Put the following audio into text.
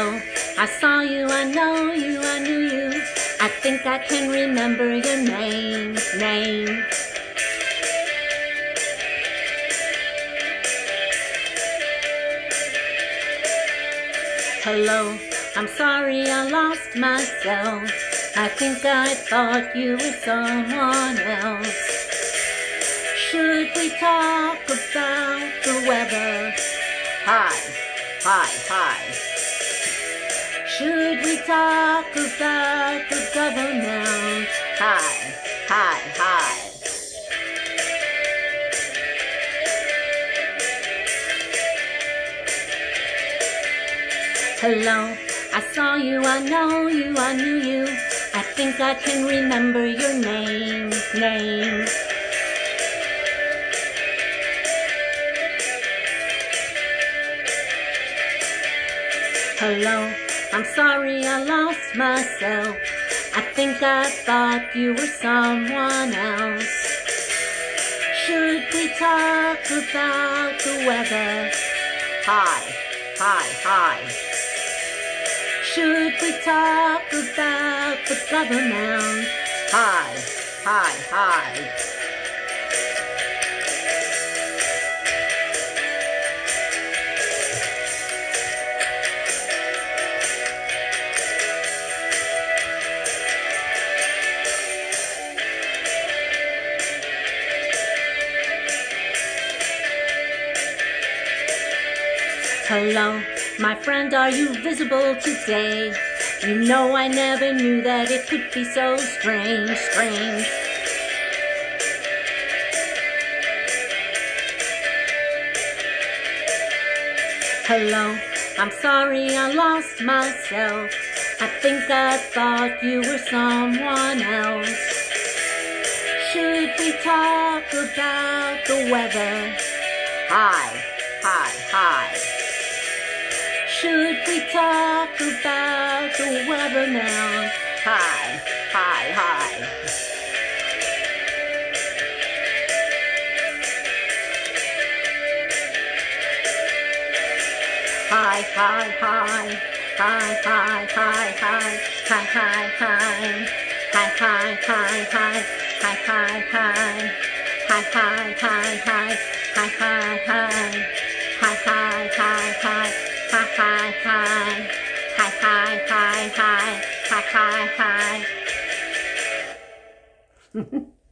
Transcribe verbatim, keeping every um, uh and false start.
Hello, I saw you, I know you, I knew you. I think I can remember your name, name. Hello, I'm sorry I lost myself. I think I thought you were someone else. Should we talk about the weather? Hi, hi, hi. Should we talk about the government? Hi, hi, hi. Hello, I saw you, I know you, I knew you. I think I can remember your name, name. Hello, I'm sorry I lost myself. I think I thought you were someone else. Should we talk about the weather? Hi, hi, hi. Should we talk about the government? Hi, hi, hi. Hello, my friend, are you visible today? You know I never knew that it could be so strange, strange. Hello, I'm sorry I lost myself. I think I thought you were someone else. Should we talk about the weather? Hi, hi, hi. Should we talk about the weather now? Hi, hi, hi. Hi, hi, hi. Hi, hi, hi, hi. Hi, hi, hi. Hi, hi, hi, hi. Hi, hi, hi. Hi, hi, hi, hi. Hi, hi, hi. Hi, hi, hi, hi. Hi, hi, hi. Hi, hi, hi, hi. Hi, hi, hi.